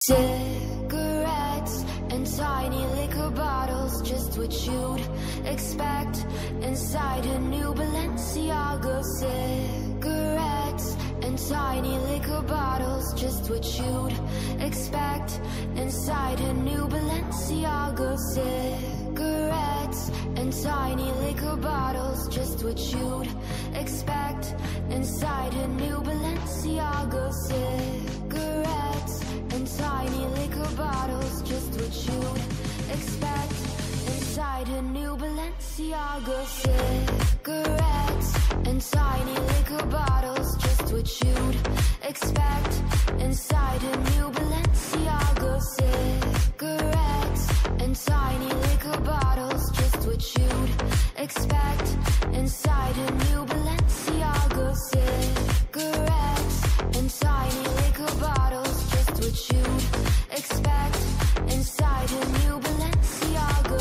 Cigarettes and tiny liquor bottles, just what you'd expect inside a new Balenciaga. Cigarettes and tiny liquor bottles, just what you'd expect inside a new Balenciaga. Cigarettes and tiny liquor bottles, just what you'd expect inside a new Balenciaga. Cigarettes and tiny liquor bottles, just what you'd expect inside a new Balenciaga. Cigarettes and tiny liquor bottles, just what you'd expect inside a new Balenciaga. Cigarettes and tiny liquor bottles, just what you'd expect inside a new Balenciaga. Cigarettes and tiny liquor bottles, just what you'd expect inside a new Balenciaga.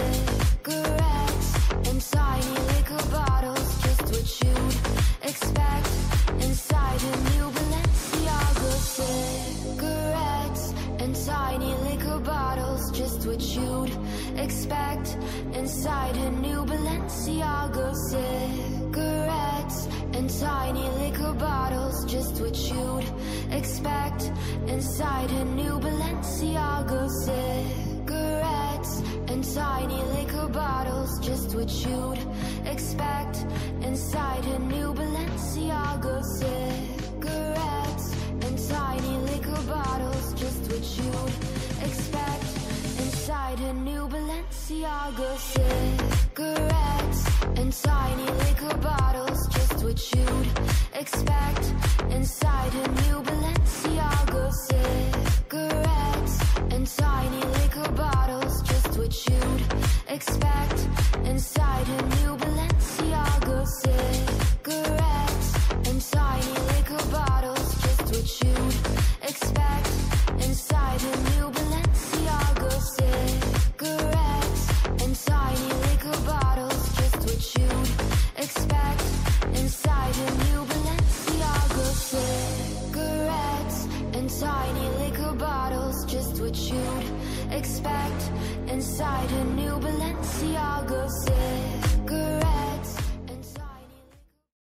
Cigarettes and tiny liquor bottles, just what you'd expect inside a new Balenciaga. Cigarettes and tiny liquor bottles, just what you'd expect inside a new Balenciaga. Cigarettes and tiny liquor bottles, just what you'd expect inside a new Balenciaga. Cigarettes and tiny liquor bottles, just what you'd expect inside a new Balenciaga. Cigarettes and tiny liquor bottles, just what you'd expect inside a new Balenciaga. Cigarettes and tiny liquor bottles, just what you'd expect inside a new Balenciaga. Cigarettes and tiny liquor bottles, just what you'd expect inside a new Balenciaga. Cigarettes and tiny liquor bottles, just what you'd expect inside a new Balenciaga. Cigarettes and tiny liquor bottles, just what you'd expect inside a new Balenciaga. Cigarettes and tiny liquor bottles, just what you'd expect inside a new Balenciaga.